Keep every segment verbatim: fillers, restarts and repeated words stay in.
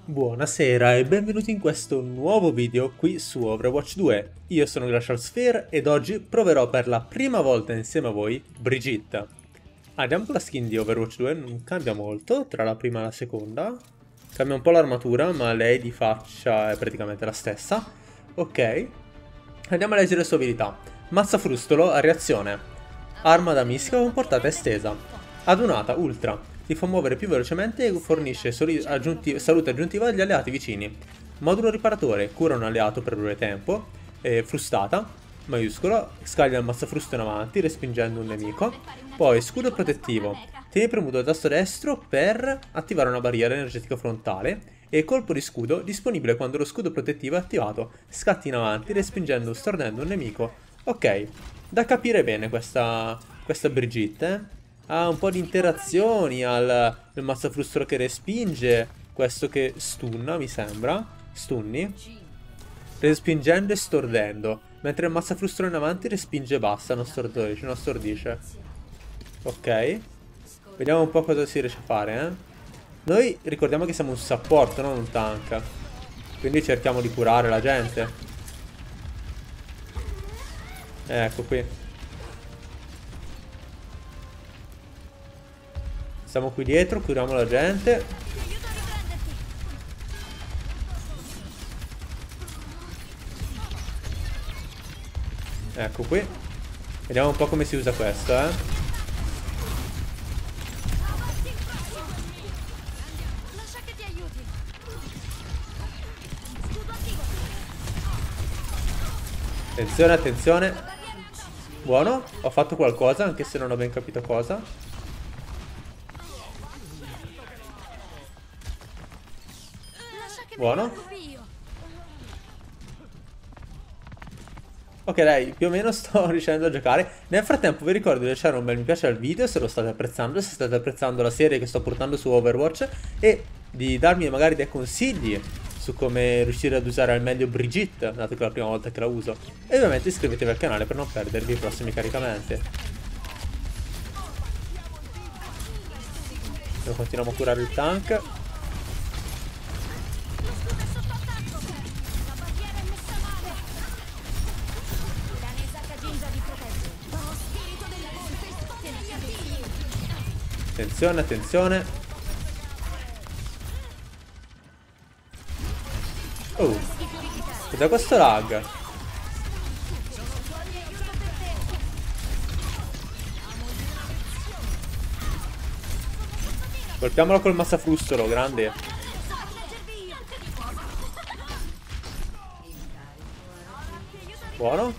Buonasera e benvenuti in questo nuovo video qui su Overwatch due. Io sono Glacial Sphere ed oggi proverò per la prima volta insieme a voi Brigitte. Andiamo con la skin di Overwatch due, non cambia molto tra la prima e la seconda. Cambia un po' l'armatura, ma lei di faccia è praticamente la stessa. Ok, andiamo a leggere le sue abilità. Mazza frustolo a reazione. Arma da mischia con portata estesa. Adunata ultra. Ti fa muovere più velocemente e fornisce aggiunti salute aggiuntiva agli alleati vicini. Modulo riparatore, cura un alleato per breve tempo. E frustata, maiuscolo, scaglia il mazzafrusto in avanti respingendo un nemico. Poi scudo protettivo, tieni premuto il tasto destro per attivare una barriera energetica frontale. E colpo di scudo, disponibile quando lo scudo protettivo è attivato. Scatti in avanti respingendo o stordendo un nemico. Ok, da capire bene questa, questa Brigitte, eh? Ha un po' di interazioni, ha il, il mazzafrustolo che respinge, questo che stunna, mi sembra. Stunni. Respingendo e stordendo. Mentre il mazzafrustolo in avanti respinge e basta, non stordisce, non stordisce. Ok. Vediamo un po' cosa si riesce a fare, eh. Noi ricordiamo che siamo un support, non un tank. Quindi cerchiamo di curare la gente. Ecco qui. Siamo qui dietro, curiamo la gente. Ecco qui. Vediamo un po' come si usa questo, eh. Attenzione, attenzione. Buono, ho fatto qualcosa, anche se non ho ben capito cosa. Buono. Ok dai, più o meno sto riuscendo a giocare. Nel frattempo vi ricordo di lasciare un bel mi piace al video se lo state apprezzando, se state apprezzando la serie che sto portando su Overwatch, e di darmi magari dei consigli su come riuscire ad usare al meglio Brigitte, dato che è la prima volta che la uso. E ovviamente iscrivetevi al canale per non perdervi i prossimi caricamenti. Noi continuiamo a curare il tank. Attenzione, attenzione. Oh, cos'è questo lag? Colpiamolo col mazzafrustolo, grande. Buono.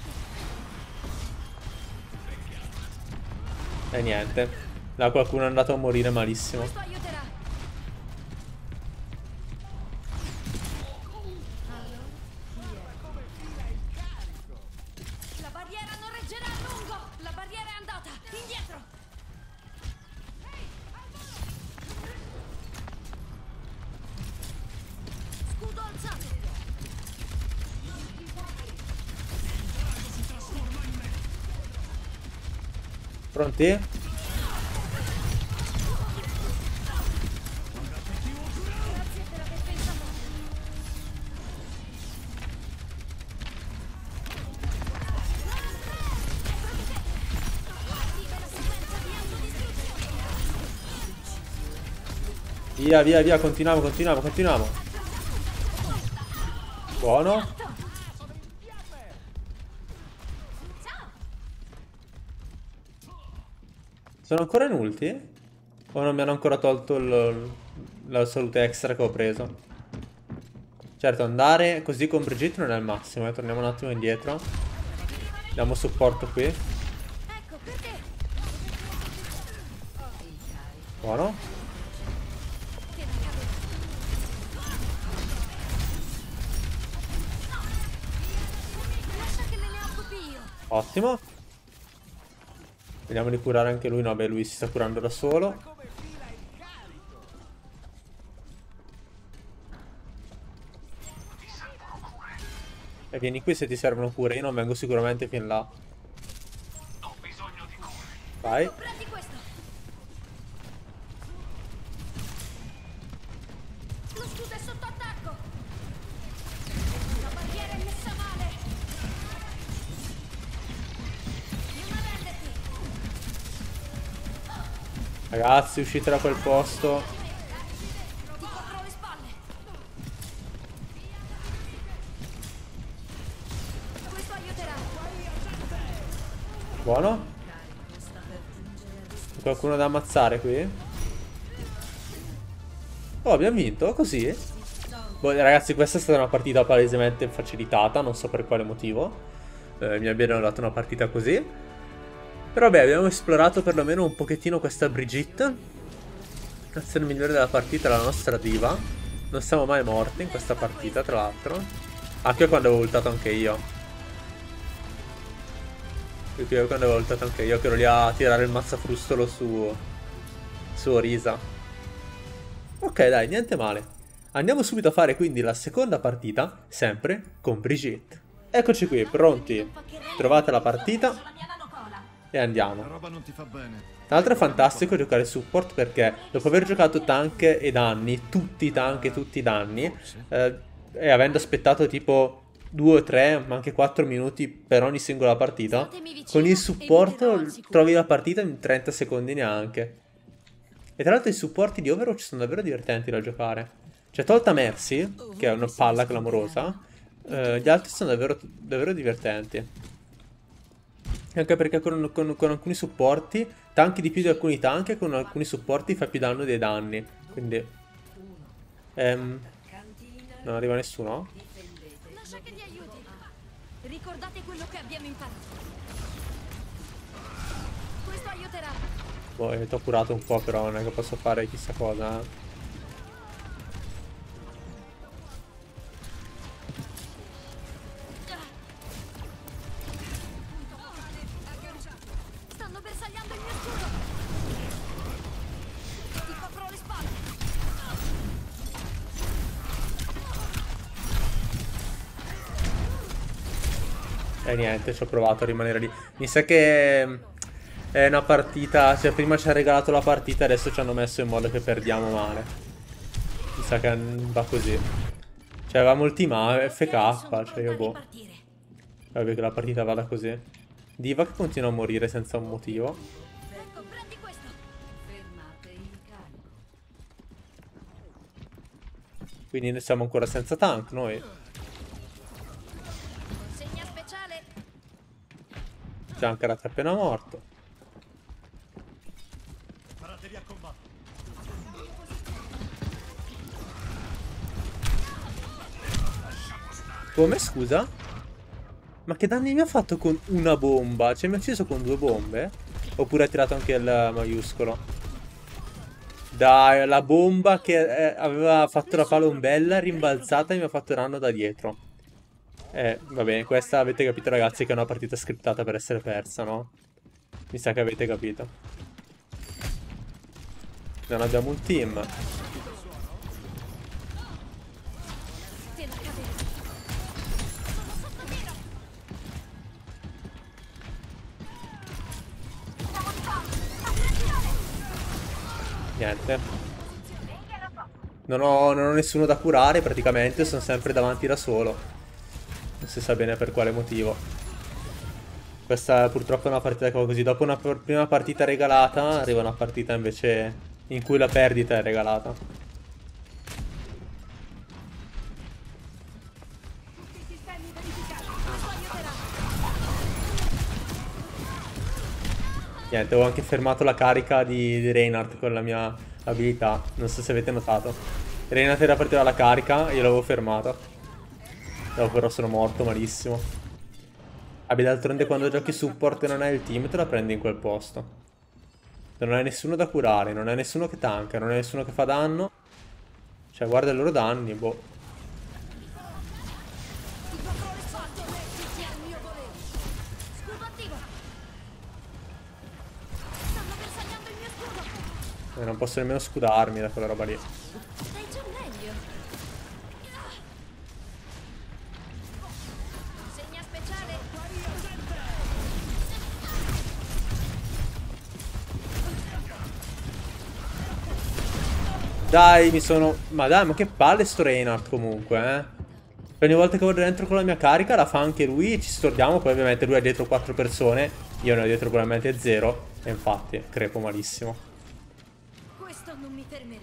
E niente. Là qualcuno è andato a morire malissimo. La barriera non reggerà a lungo! La barriera è andata! Indietro! Scudo alzato! Pronti? Via, via, via, continuiamo, continuiamo, continuiamo. Buono. Sono ancora in ulti? O non mi hanno ancora tolto il, la salute extra che ho preso? Certo, andare così con Brigitte non è il massimo, eh. Torniamo un attimo indietro. Diamo supporto qui. Buono. Ottimo. Vediamo di curare anche lui. No, beh, lui si sta curando da solo. E vieni qui se ti servono cure. Io non vengo sicuramente fin là. Vai. Lo scudo è sotto attacco! Ragazzi, uscite da quel posto. Ti copro le spalle. Questo aiuterà. Buono. C'è qualcuno da ammazzare qui? Oh, abbiamo vinto, così. Boh, ragazzi, questa è stata una partita palesemente facilitata, non so per quale motivo. Eh, mi abbiano dato una partita così. Però beh, abbiamo esplorato perlomeno un pochettino questa Brigitte. L'azione migliore della partita è la nostra diva. Non siamo mai morti in questa partita, tra l'altro. Anche quando avevo ultato anche io. Perché quando avevo ultato anche io, che ero lì a tirare il mazzafrustolo su... su Orisa. Ok, dai, niente male. Andiamo subito a fare quindi la seconda partita, sempre con Brigitte. Eccoci qui, pronti. Trovate la partita e andiamo. La roba non ti fa bene. Tra l'altro è fantastico giocare support perché dopo aver giocato tank e danni, tutti i tank e tutti i danni, eh, e avendo aspettato tipo due o tre, ma anche quattro minuti per ogni singola partita, con il supporto trovi la partita in trenta secondi neanche. E tra l'altro i supporti di Overwatch sono davvero divertenti da giocare. Cioè, tolta Mercy, che è una palla clamorosa, eh, gli altri sono davvero, davvero divertenti. Anche perché con, con, con alcuni supporti, tanchi di più di alcuni tank, e con alcuni supporti fa più danno dei danni. Quindi... Ehm, non arriva nessuno? Lascia che ti aiuti. Ricordate quello che abbiamo imparato. Questo aiuterà. Boh, ti ho curato un po', però non è che posso fare chissà cosa. Eh. Stanno bersagliando il mio scudo. Ti copro le spalle. E niente, ci ho provato a rimanere lì. Mi sa che è una partita, cioè prima ci ha regalato la partita, adesso ci hanno messo in modo che perdiamo male. Mi sa che va così. Cioè avevamo il team A, F K, cioè io boh. Vabbè che la partita vada così. Diva che continua a morire senza un motivo. Ecco, prendi questo. Fermate il carico. Quindi ne siamo ancora senza tank noi. Consegna speciale. Junkrat è appena morto. Paratevi a combattere. Come, scusa? Ma che danni mi ha fatto con una bomba? Cioè mi ha ucciso con due bombe? Oppure ha tirato anche il maiuscolo? Dai, la bomba che eh, aveva fatto la palombella rimbalzata e mi ha fatto danno da dietro. Eh, va bene, questa avete capito ragazzi che è una partita scriptata per essere persa, no? Mi sa che avete capito. Non abbiamo un team. Tela cadere. Sono sotto tiro. Siamo di qua. Attenzione. Niente. Non ho, non ho nessuno da curare praticamente, sono sempre davanti da solo. Non si sa bene per quale motivo. Questa purtroppo è una partita che va così. Dopo una prima partita regalata, arriva una partita invece in cui la perdita è regalata. Tutti i sistemi verificati. Questo aiuterà. Niente, ho anche fermato la carica di, di Reinhardt con la mia abilità. Non so se avete notato. Reinhardt era partita la carica, io l'avevo fermata. Dopo però sono morto malissimo. Vabbè, d'altronde quando giochi support e non hai il team te la prendi in quel posto. Non hai nessuno da curare, non hai nessuno che tanka, non hai nessuno che fa danno. Cioè guarda i loro danni, boh. Ti copro le spalle. Tutti al mio volere. Scudo attivo. Stanno bersagliando il mio scudo. E non posso nemmeno scudarmi da quella roba lì. Stai già meglio. Consegna speciale. Dai, mi sono... Ma dai, ma che palle sto Reinhardt comunque, eh. Ogni volta che vado dentro con la mia carica la fa anche lui, ci stordiamo, poi ovviamente lui ha dietro quattro persone, io ne ho dietro probabilmente zero, e infatti crepo malissimo. fermerà.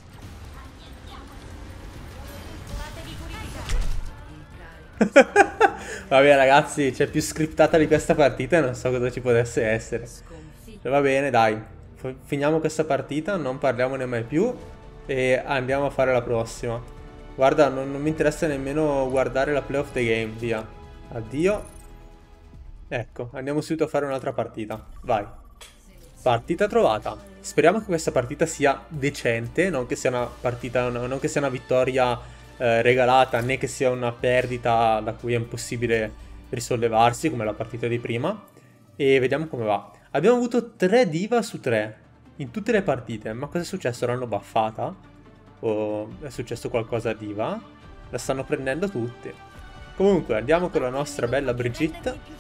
Vabbè ragazzi, c'è più scriptata di questa partita e non so cosa ci potesse essere. Va bene, dai. Finiamo questa partita, non parliamone mai più e andiamo a fare la prossima. Guarda, non, non mi interessa nemmeno guardare la play of the game, via. Addio. Ecco, andiamo subito a fare un'altra partita. Vai. Partita trovata. Speriamo che questa partita sia decente, non che sia una partita, non che sia una vittoria eh, regalata, né che sia una perdita da cui è impossibile risollevarsi, come la partita di prima. E vediamo come va. Abbiamo avuto tre diva su tre in tutte le partite. Ma cosa è successo? L'hanno buffata? O è successo qualcosa a diva? La stanno prendendo tutti. Comunque andiamo con la nostra bella Brigitte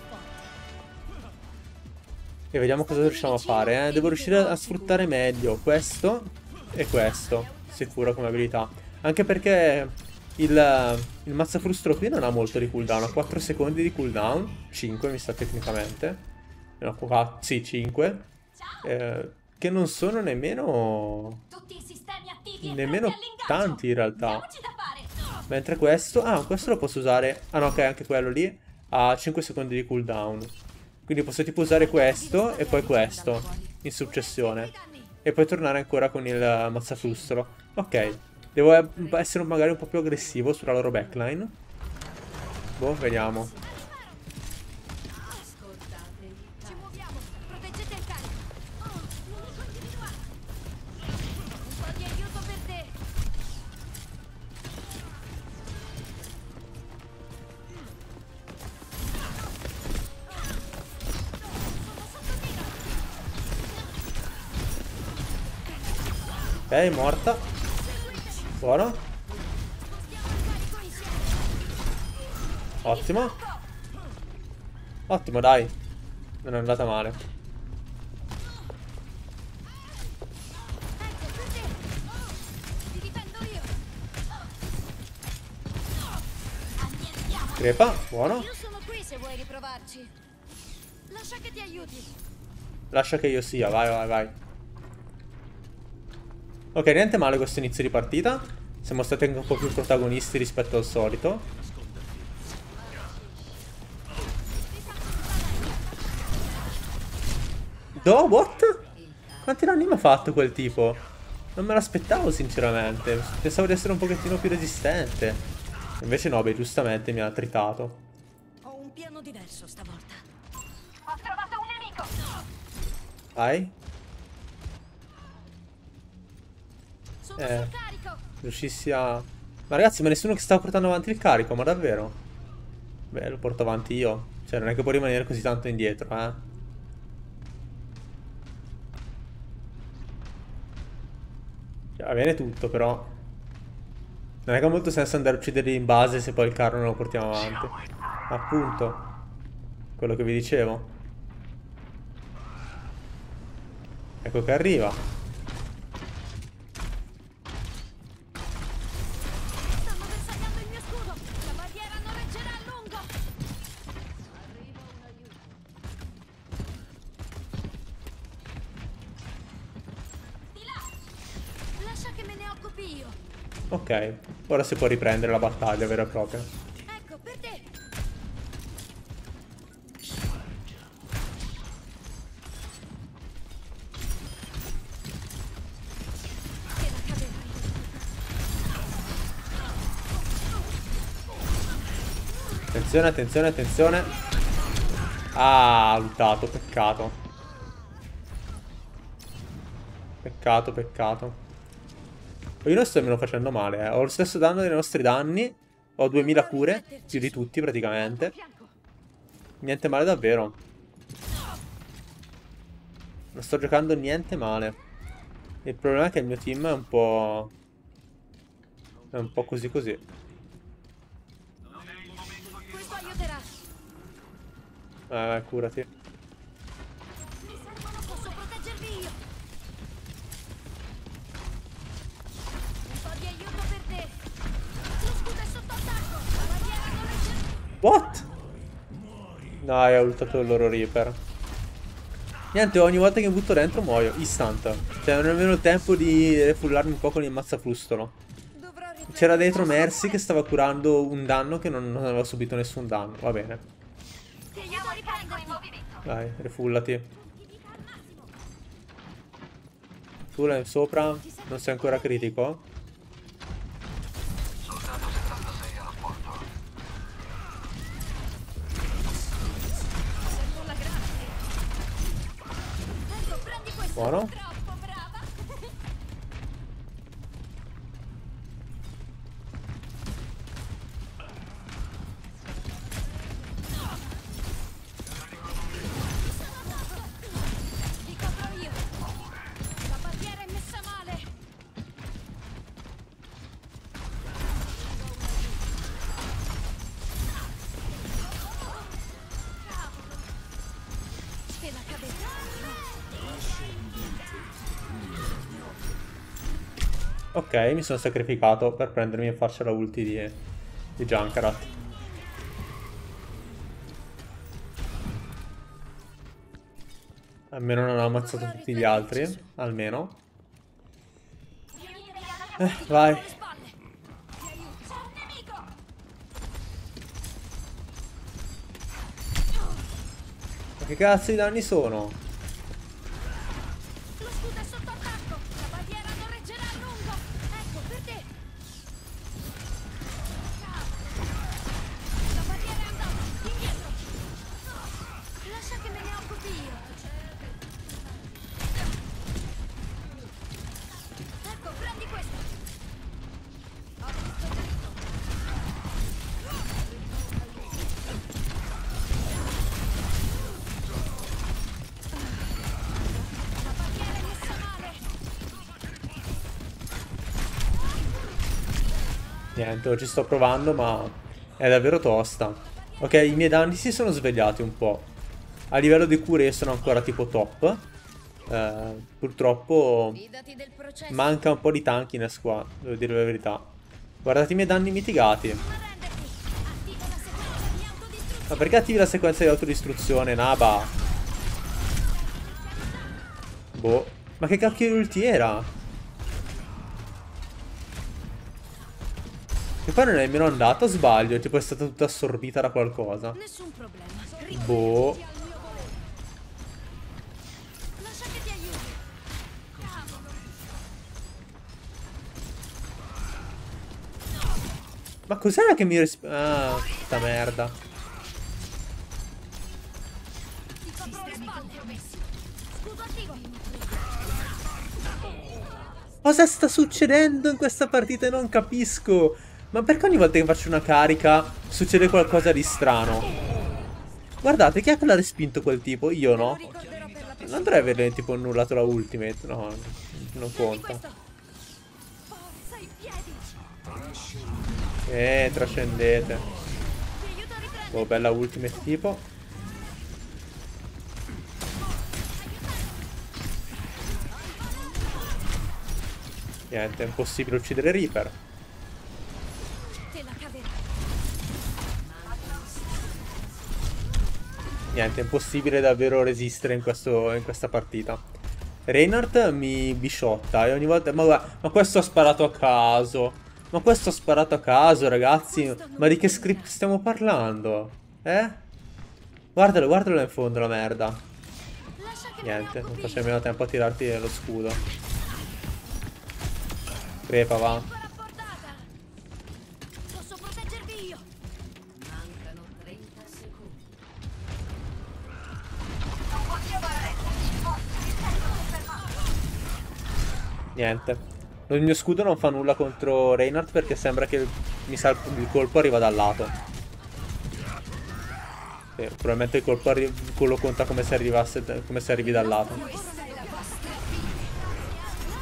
e vediamo cosa riusciamo a fare, eh. Devo riuscire a sfruttare meglio questo e questo, sicuro come abilità. Anche perché il, il mazzafrustro qui non ha molto di cooldown, ha quattro secondi di cooldown, cinque mi sa tecnicamente. No, qua, sì, cinque. Eh, che non sono nemmeno... nemmeno tanti in realtà. Mentre questo... ah, questo lo posso usare... ah no, ok, anche quello lì ha cinque secondi di cooldown. Quindi posso tipo usare questo e poi questo in successione. E poi tornare ancora con il mazzafrustro. Ok, devo essere magari un po' più aggressivo sulla loro backline. Boh, vediamo. Ci muoviamo, proteggete il carico. Oh, nemico individuato. Un po' di aiuto per te. Ok, morta. Buono. Ottimo. Ottimo, dai. Non è andata male. Ecco, per te. Ti difendo io. Andiamo. Crepa, buono. Io sono qui se vuoi riprovarci. Lascia che ti aiuti. Lascia che io sia, vai, vai, vai. Ok, niente male questo inizio di partita. Siamo stati anche un po' più protagonisti rispetto al solito. Do, what? Quanti danni mi ha fatto quel tipo? Non me l'aspettavo sinceramente. Pensavo di essere un pochettino più resistente. Invece no, beh, giustamente mi ha tritato. Ho un piano diverso stavolta. Ho trovato un nemico! Vai. Sono Eh. sul carico. Riuscissi a... ma ragazzi, ma nessuno che sta portando avanti il carico, ma davvero? Beh, lo porto avanti io. Cioè, non è che può rimanere così tanto indietro, eh. Cioè, va bene tutto, però... non è che ha molto senso andare a ucciderli in base se poi il carro non lo portiamo avanti. Appunto. Quello che vi dicevo. Ecco che arriva. Stanno bersagliando il mio scudo. La barriera non reggerà a lungo. Di là. Lascia che me ne occupi io. Ok. Ora si può riprendere la battaglia vera e propria. Ecco, per te. Te la caverai. Attenzione, attenzione, attenzione. Ah, ha ultato, peccato. Peccato, peccato. Io non sto nemmeno facendo male, eh. Ho lo stesso danno dei nostri danni. Ho duemila cure, più di tutti praticamente. Niente male davvero. Non sto giocando niente male. Il problema è che il mio team è un po'... è un po' così così. Questo aiuterà. Eh, curati. Mi servono, posso proteggervi io. Un po' di aiuto per te. Lo scudo è sotto attacco. La barriera non reggerà. What? Dai, ha ultato il loro Reaper. Niente, ogni volta che mi butto dentro muoio, instant. Cioè non ho nemmeno il tempo di refullarmi un po' con il mazzafrustolo. Dovrò riflettere. C'era dentro Mercy che stava curando un danno che non, non aveva subito nessun danno. Va bene. Ti aiuto a riprenderti. Dai, refullati. Tu là in sopra non sei ancora critico? Servo la grazia. Ecco, prendi questo. Buono. Troppo brava. Ti copro io. La barriera è messa male. Te la cadete. Ok, mi sono sacrificato per prendermi e farci la ulti di, di Junkrat. Almeno non ho ammazzato tutti gli altri. Almeno. Eh, vai. Alle spalle. Ti aiuto. C'è un nemico. Ma che cazzo di danni sono? Lo scudo è sotto attacco. La barriera non reggerà a lungo. Ecco, per te. La barriera è andata. Indietro. Lascia che me ne occupi io. Ecco, prendi questo. Ho visto dritto. La barriera è messa male. Niente, ci sto provando, ma è davvero tosta. Ok, i miei danni si sono svegliati un po'. A livello di cure sono ancora tipo top. Eh, purtroppo Fidati del processo. manca un po' di tankiness qua, devo dire la verità. Guardate i miei danni mitigati. Non arrenderti. Attiva la sequenza di autodistruzione. Ma perché attivi la sequenza di autodistruzione, Naba? Boh. Ma che cacchio di ulti era? E poi non è nemmeno andata, o sbaglio? Tipo è stata tutta assorbita da qualcosa. Nessun problema. Boh. Rivolgerti al mio volere. Lascia che ti aiuti. Cavolo. Ma cos'era che mi risp... Ah, sta merda. Ti copro le spalle. Scudo attivo. Cosa sta succedendo in questa partita? Non capisco. Ma perché ogni volta che faccio una carica succede qualcosa di strano? Guardate, chi è che l'ha respinto quel tipo? Io Lo no. ricorderò per la prossima. Non dovrebbe aver tipo annullato la ultimate. No, non Prendi conta. questo. Forza i piedi. Eh, trascendete. Ti aiuto a riprendere. Oh, bella ultimate tipo. Niente, è impossibile uccidere Reaper. Te la caverai. Niente, è impossibile davvero resistere in, questo, in questa partita. Reinhardt mi bisciotta e ogni volta... Ma, guarda, ma questo ha sparato a caso. Ma questo ha sparato a caso, ragazzi. Ma di che script stiamo parlando? Eh? Guardalo, guardalo là in fondo, la merda. Lascia che me ne Niente, non occupi faccio io. nemmeno tempo a tirarti lo scudo. Crepa, va. Ancora a portata. Posso proteggervi io. Mancano trenta secondi. Non possiamo arrenderci. Forza, il tempo è fermato. Niente. Il mio scudo non fa nulla contro Reinhardt perché sembra che il, mi sa, il colpo arriva dal lato. Sì, probabilmente il colpo arri- quello conta come se arrivasse, come se arrivi dal lato. Questa è la vostra fine.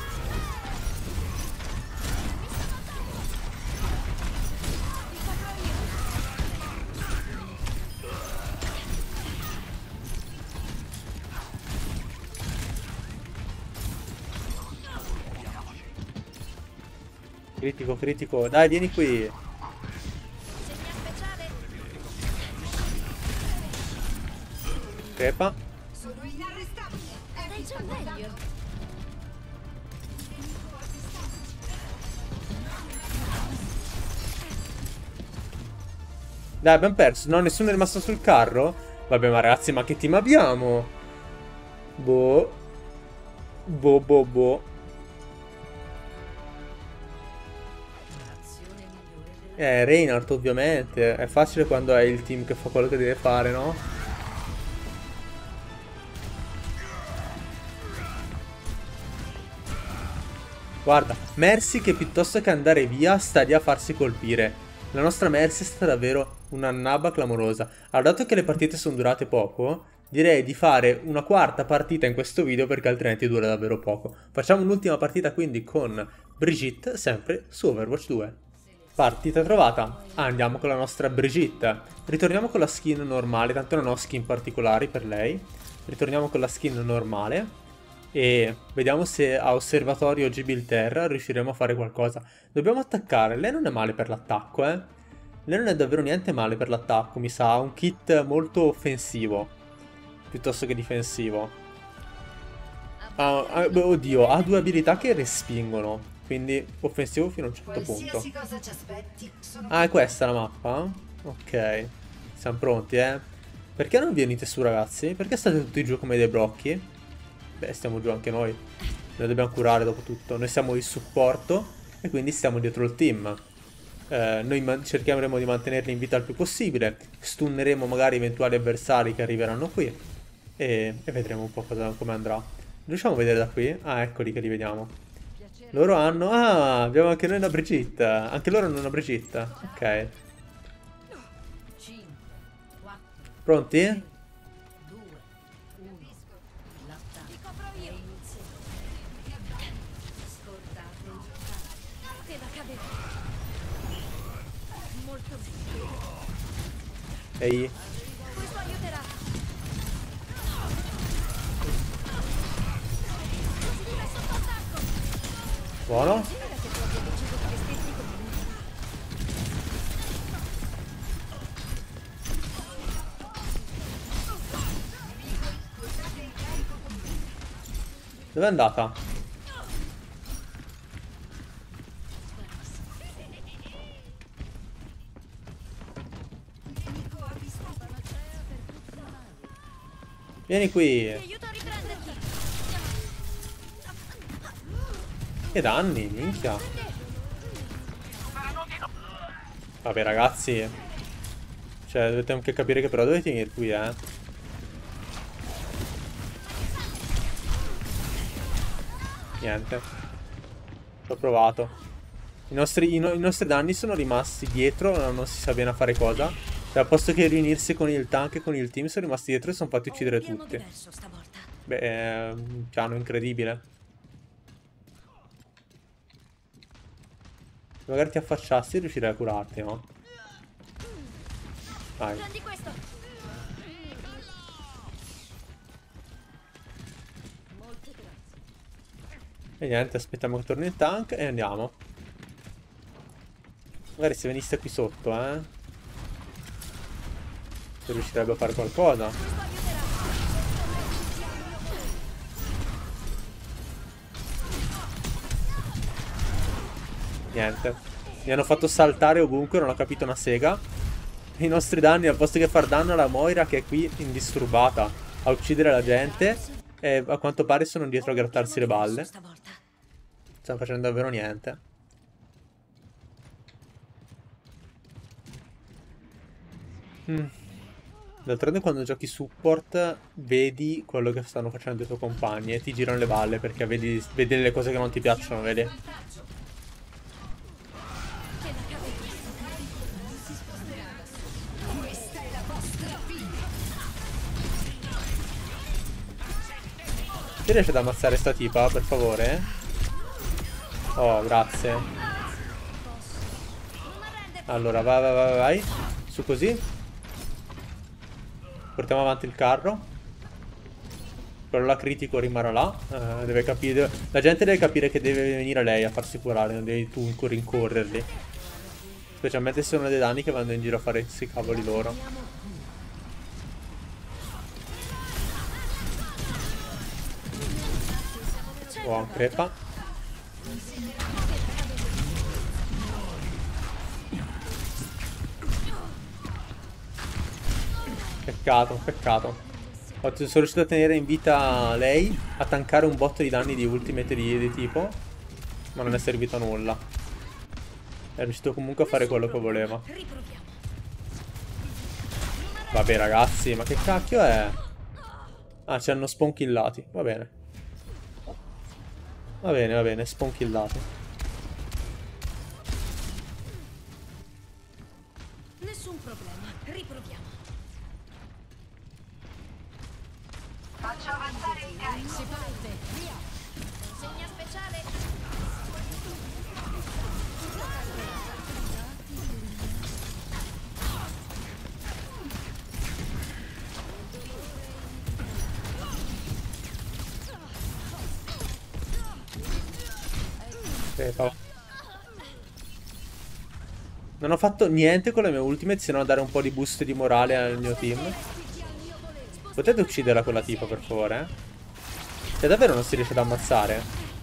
Ti copro io. Critico, critico. Dai, vieni qui. Segna speciale. Crepa. Sono inarrestabile. C'è meglio. Dai, abbiamo perso. No, nessuno è rimasto sul carro? Vabbè, ma ragazzi, ma che team abbiamo? Boh. Boh, boh, boh. Eh, Reinhardt ovviamente. È facile quando è il team che fa quello che deve fare, no? Guarda, Mercy che piuttosto che andare via sta lì a farsi colpire. La nostra Mercy è stata davvero una nabba clamorosa. Allora, dato che le partite sono durate poco, direi di fare una quarta partita in questo video perché altrimenti dura davvero poco. Facciamo un'ultima partita quindi con Brigitte, sempre su Overwatch due. Partita trovata. Ah, andiamo con la nostra Brigitte. Ritorniamo con la skin normale, tanto non ho skin particolari per lei. Ritorniamo con la skin normale. E vediamo se a osservatorio Gibilterra riusciremo a fare qualcosa. Dobbiamo attaccare. Lei non è male per l'attacco, eh. Lei non è davvero niente male per l'attacco, mi sa. Ha un kit molto offensivo piuttosto che difensivo. Ah, ah, oddio, ha due abilità che respingono. Quindi offensivo fino a un certo punto. Cosa ci aspetti, sono... Ah, è questa la mappa? Ok. Siamo pronti, eh. Perché non venite su, ragazzi? Perché state tutti giù come dei brocchi? Beh, stiamo giù anche noi. Noi dobbiamo curare dopo tutto. Noi siamo il supporto e quindi stiamo dietro il team. Eh, noi cercheremo di mantenerli in vita il più possibile. Stunneremo magari eventuali avversari che arriveranno qui. E, e vedremo un po' cosa, come andrà. Riusciamo a vedere da qui? Ah, eccoli che li vediamo. Loro hanno... Ah, abbiamo anche noi una Brigitte. Anche loro hanno una Brigitte. Ok. Pronti? Ehi. Questo aiuterà. È sotto attacco. Buono. Sembra che tu abbia deciso di vestirti come lui. Dove è andata? Vieni qui. Ti aiuto a riprenderti. Che danni, minchia. Vabbè, ragazzi. Cioè, dovete anche capire che però dovete venire qui, eh. Niente. L'ho provato. I nostri, i, no, i nostri danni sono rimasti dietro, non si sa bene a fare cosa. Cioè, al posto che riunirsi con il tank e con il team, sono rimasti dietro e sono fatti uccidere tutti. Beh, è un piano incredibile. Se magari ti affacciassi riuscirei a curarti, no? Vai. Prendi questo. E niente, aspettiamo che torni il tank e andiamo. Magari se venisse qui sotto, eh. Se riuscirebbe a fare qualcosa. Niente. Mi hanno fatto saltare ovunque, non ho capito una sega. I nostri danni, al posto che far danno alla Moira che è qui indisturbata a uccidere la gente, e a quanto pare sono dietro a grattarsi le balle. Stanno facendo davvero niente. Mm. D'altronde quando giochi support vedi quello che stanno facendo i tuoi compagni e ti girano le balle perché vedi, vedi le cose che non ti piacciono, vedi? Ti riesci ad ammazzare sta tipa, per favore? Oh, grazie. Allora, vai, vai, vai, vai. Su così. Portiamo avanti il carro. Quello là critico rimarrà là. Uh, deve capire. La gente deve capire che deve venire lei a farsi curare, non devi tu rincorrerli. Specialmente se sono dei danni che vanno in giro a fare questi cavoli loro. Buon crepa. Peccato, peccato. Ho- sono riuscito a tenere in vita lei, a tankare un botto di danni di ultimate di, di tipo, ma non è servito a nulla. È riuscito comunque a fare quello che voleva. Riproviamo. Vabbè ragazzi, ma che cacchio è? Ah, ci hanno spawn-killati, va bene. Va bene, va bene, spawn-killati. Nessun problema. Riproviamo. Faccio avanzare il carico. Si parte. Via. Consegna speciale. Crepa. Non ho fatto niente con le mie ultimate se non dare un po' di boost di morale al mio team. Potete ucciderla quella tipa, per favore? Eh? Cioè, davvero non si riesce ad ammazzare?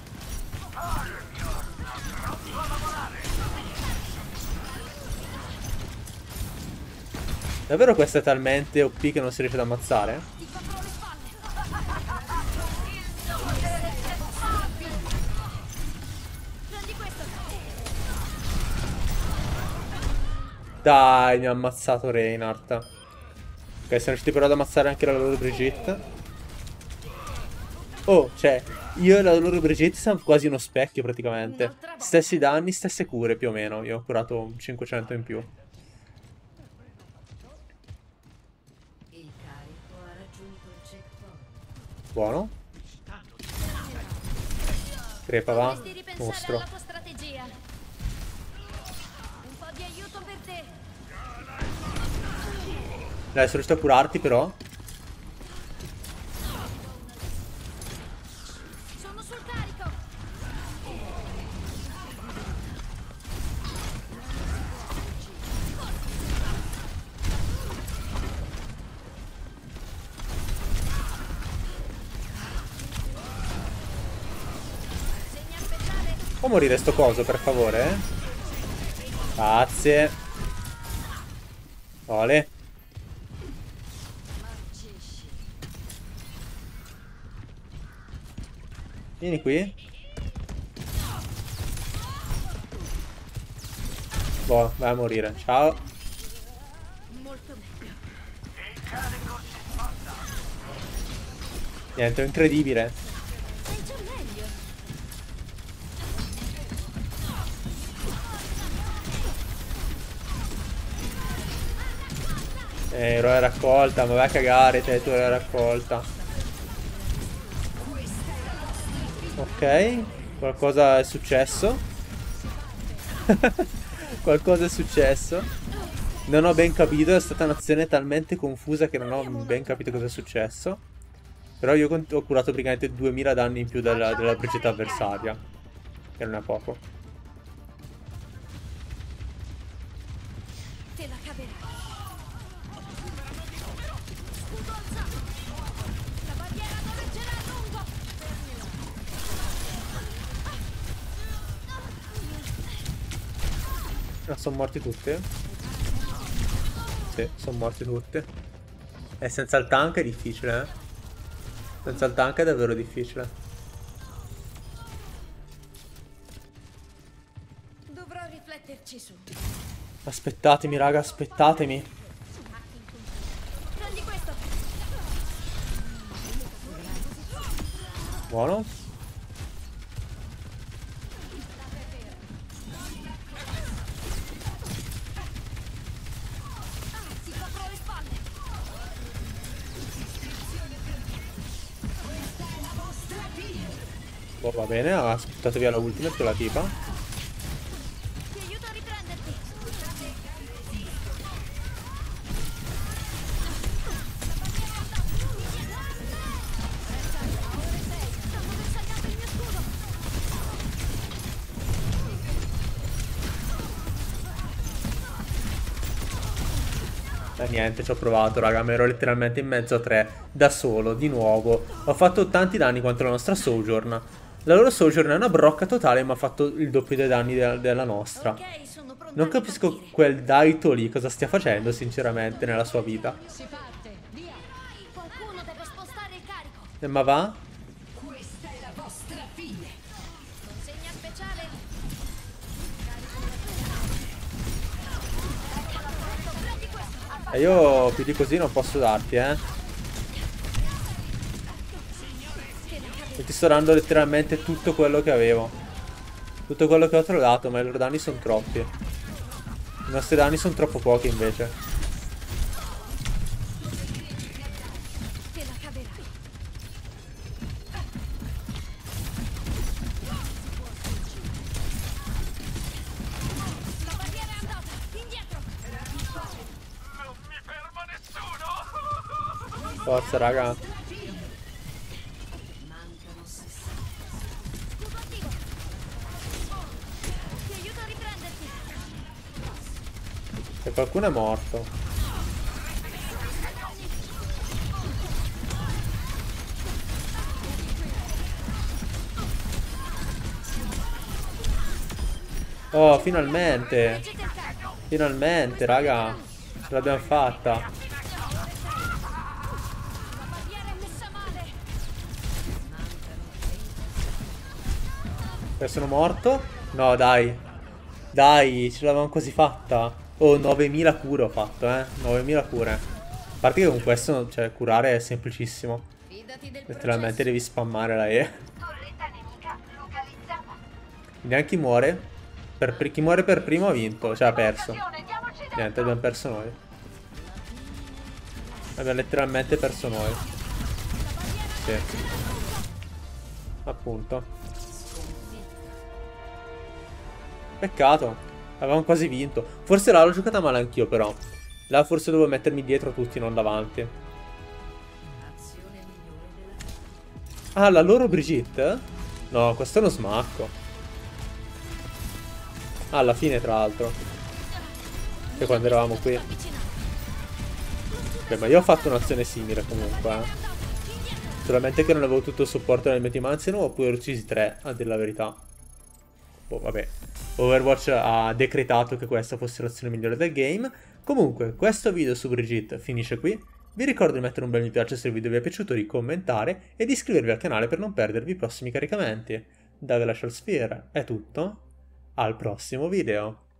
Davvero questa è talmente O P che non si riesce ad ammazzare? Ti copro le spalle. Prendi questo. Dai, mi ha ammazzato Reinhardt. Ok, siamo riusciti però ad ammazzare anche la loro Brigitte. Oh, cioè, io e la loro Brigitte siamo quasi uno specchio praticamente. Stessi danni, stesse cure più o meno. Io ho curato cinquecento in più. Il carico ha raggiunto il checkpoint. Buono. Crepa, va. Dovresti ripensare Mostro. alla tua strategia. Un po' di aiuto per te. Dai, sono riuscito a curarti però. Sono sul carico. Segna speciale. Può morire sto coso, per favore? eh? Grazie. Ole. Vieni qui. Boh, vai a morire. Ciao. Molto meglio. Niente, è incredibile. Sei già meglio. Eh, eroe raccolta, ma vai a cagare te, tu eroe raccolta. Ok, qualcosa è successo. Qualcosa è successo. Non ho ben capito, è stata un'azione talmente confusa che non ho ben capito cosa è successo. Però io ho curato praticamente duemila danni in più della, della Brigitte avversaria. Che non è poco. Te la caverai. Scudo alzato. La barriera non reggerà a lungo. Ah, sono morti tutti? Sì, sono morti tutti. E senza il tank è difficile, eh? Senza il tank è davvero difficile. Dovrò rifletterci su. Aspettatemi, raga, aspettatemi. Prendi questo. Buono. Ti copro le spalle. Boh, va bene, ha aspettato via la ultimate con la tipa. Ti aiuto a riprenderti. Stanno bersagliando il mio scudo. E niente, ci ho provato, raga, mi ero letteralmente in mezzo a tre, da solo, di nuovo. Ho fatto tanti danni quanto la nostra Sojourn. La loro Sojourn è una brocca totale, ma ha fatto il doppio dei danni de della nostra. Ok, sono pronta Non a capisco ripartire. quel Daito lì cosa stia facendo, sinceramente, nella sua vita. Si parte, via. Qualcuno deve spostare il carico. Eh, ma va? Questa è la vostra fine. Consegna speciale. Prendi questo. E io più di così non posso darti, eh. E ti sto dando letteralmente tutto quello che avevo. Tutto quello che ho trovato, ma i loro danni sono troppi. I nostri danni sono troppo pochi invece. Te la caverai. La barriera è andata. Indietro. Non mi ferma nessuno! Forza, raga. Scudo attivo. Ti aiuto a riprenderti. E qualcuno è morto. Oh, finalmente. Proteggete il carico. Finalmente, raga. Ce l'abbiamo fatta. La barriera è messa male. E sono morto? No, dai. Dai, ce l'avevamo quasi fatta. Oh, novemila cure ho fatto, eh. novemila cure. A parte che con questo, cioè, curare è semplicissimo. Fidati del Letteralmente processo. devi spammare la E. Torretta nemica localizzata. Neanche chi muore. Per pri- chi muore per primo ha vinto, cioè ha perso. Occasione, diamoci dentro. Niente, abbiamo perso noi. Abbiamo letteralmente perso noi. Sì. Appunto. Peccato. Avevamo quasi vinto. Forse là l'ho giocata male anch'io però. Là forse dovevo mettermi dietro a tutti, non davanti. Ah, la loro Brigitte? No, questo è uno smacco. Ah, alla fine tra l'altro. Che quando eravamo qui. Beh, ma io ho fatto un'azione simile comunque, eh. Solamente che non avevo tutto il supporto nel mio team, anzi ne avevo pure uccisi tre, a dire la verità. Boh, vabbè. Overwatch ha decretato che questa fosse l'azione migliore del game. Comunque, questo video su Brigitte finisce qui. Vi ricordo di mettere un bel mi piace se il video vi è piaciuto, di commentare e di iscrivervi al canale per non perdervi i prossimi caricamenti. Da Glacial Sphere è tutto. Al prossimo video.